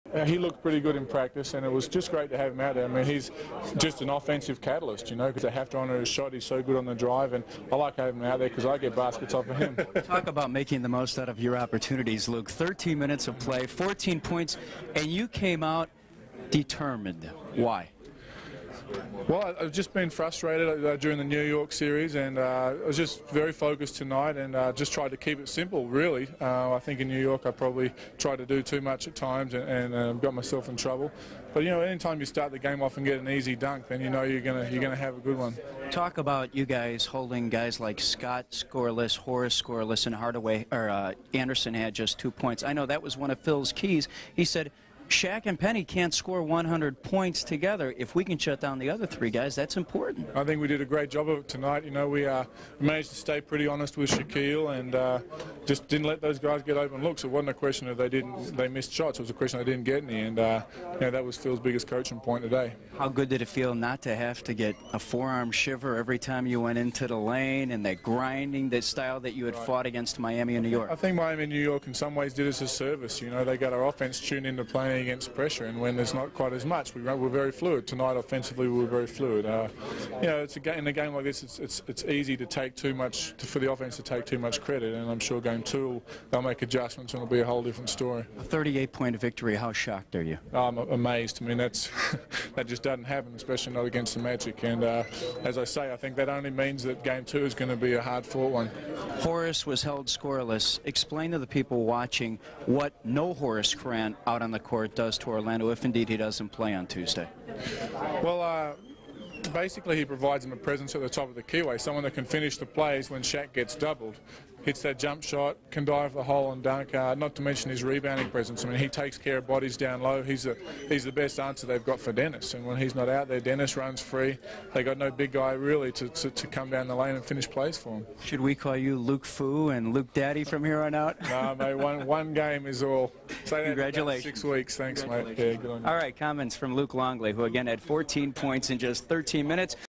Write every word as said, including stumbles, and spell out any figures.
Uh, he looked pretty good in practice, and it was just great to have him out there. I mean, he's just an offensive catalyst, you know, because they have to honour his shot. He's so good on the drive, and I like having him out there because I get baskets off of him. Talk about making the most out of your opportunities, Luke. thirteen minutes of play, fourteen points, and you came out determined. Why? Well, I've just been frustrated uh, during the New York series, and uh, I was just very focused tonight, and uh, just tried to keep it simple, really. Uh, I think in New York I probably tried to do too much at times, and, and uh, got myself in trouble. But you know, anytime you start the game off and get an easy dunk, then you know you're gonna you're gonna have a good one. Talk about you guys holding guys like Scott scoreless, Horace scoreless, and Hardaway or uh, Anderson had just two points. I know that was one of Phil's keys. He said, Shaq and Penny can't score one hundred points together. If we can shut down the other three guys, that's important. I think we did a great job of it tonight. You know, we uh, managed to stay pretty honest with Shaquille, and uh, just didn't let those guys get open looks. It wasn't a question of they didn't they missed shots. It was a question they didn't get any, and uh, you know, that was Phil's biggest coaching point today. How good did it feel not to have to get a forearm shiver every time you went into the lane, and that grinding, that style that you had right. fought against Miami and New York? I think Miami and New York in some ways did us a service. You know, they got our offense tuned into playing against pressure, and when there's not quite as much, we were very fluid. Tonight, offensively, we were very fluid. Uh, you know, it's a game, in a game like this, it's, it's it's easy to take too much to, for the offense to take too much credit, and I'm sure game two they'll make adjustments and it'll be a whole different story. A thirty-eight point victory. How shocked are you? I'm amazed. I mean, that's that just doesn't happen, especially not against the Magic. And uh, as I say, I think that only means that game two is going to be a hard-fought one. Horace was held scoreless. Explain to the people watching what no Horace Grant out on the court does to Orlando, if indeed he doesn't play on Tuesday. Well, uh, basically he provides them a presence at the top of the keyway, someone that can finish the plays when Shaq gets doubled. Hits that jump shot, can dive the hole and dunk, uh, not to mention his rebounding presence. I mean, he takes care of bodies down low. He's, a, he's the best answer they've got for Dennis. And when he's not out there, Dennis runs free. They got no big guy, really, to, to, to come down the lane and finish plays for him. Should we call you Luke Fu and Luke Daddy from here on out? No, mate, one, one game is all. Say that Congratulations. Six weeks. Thanks, mate. Yeah, good on you. All right, comments from Luc Longley, who again had fourteen points in just thirteen minutes.